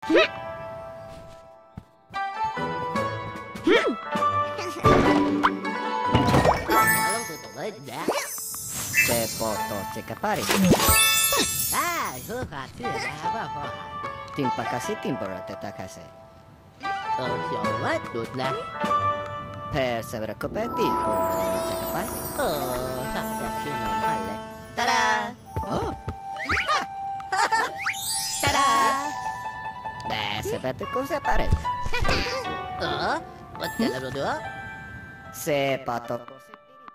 Se poto ceka pari. Timpa kasi timpora teta kasi. Per severa coperti ceka pari. Tada! Oh! Tada! Sapete cosa pare? Se poto così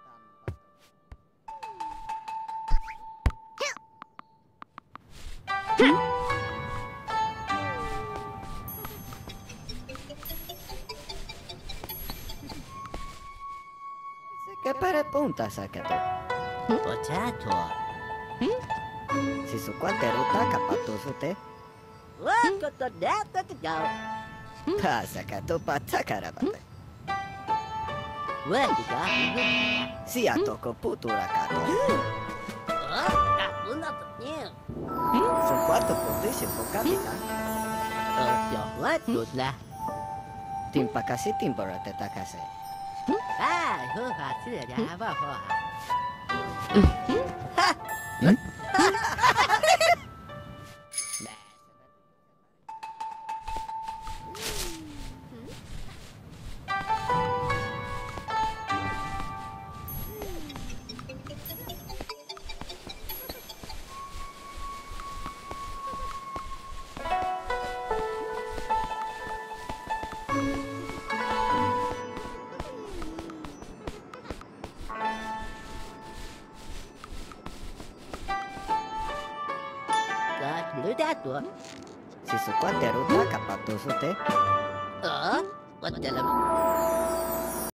che pare punta sakato. Si su quante ruta capato su te? Pasa kato pata karabate. Si a toko putura kato. Su quattro punti può capita. Timpa kasi timpora teta kasi. Si su quante ruta capato su te?